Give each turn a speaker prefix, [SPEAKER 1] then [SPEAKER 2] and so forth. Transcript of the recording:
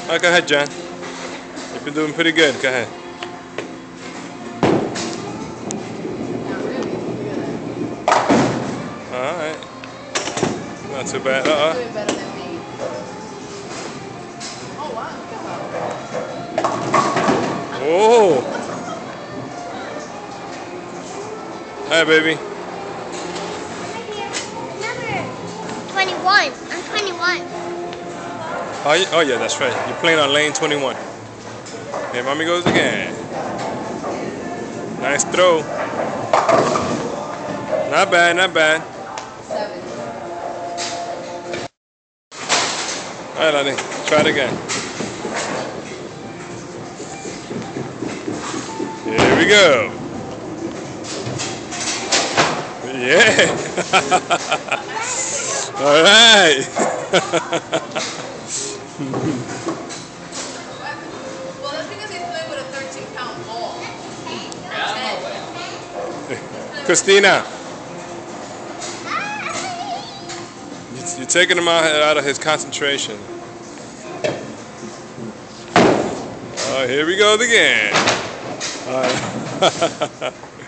[SPEAKER 1] Go ahead, John. You've been doing pretty good. Go ahead. All right. Not too bad.
[SPEAKER 2] Doing better than me. Oh wow, look at her.
[SPEAKER 1] Oh. Hi, baby.
[SPEAKER 3] Number 21. I'm 21.
[SPEAKER 1] Oh yeah, that's right. You're playing on lane 21. Here, mommy goes again. Nice throw. Not bad, not bad.
[SPEAKER 2] 7.
[SPEAKER 1] All right, Landy. Try it again. Here we go. Yeah. All right.
[SPEAKER 2] Well, that's because he's playing with a 13-pound ball.
[SPEAKER 1] Kristina, you're taking him out of his concentration. Oh, here we go again.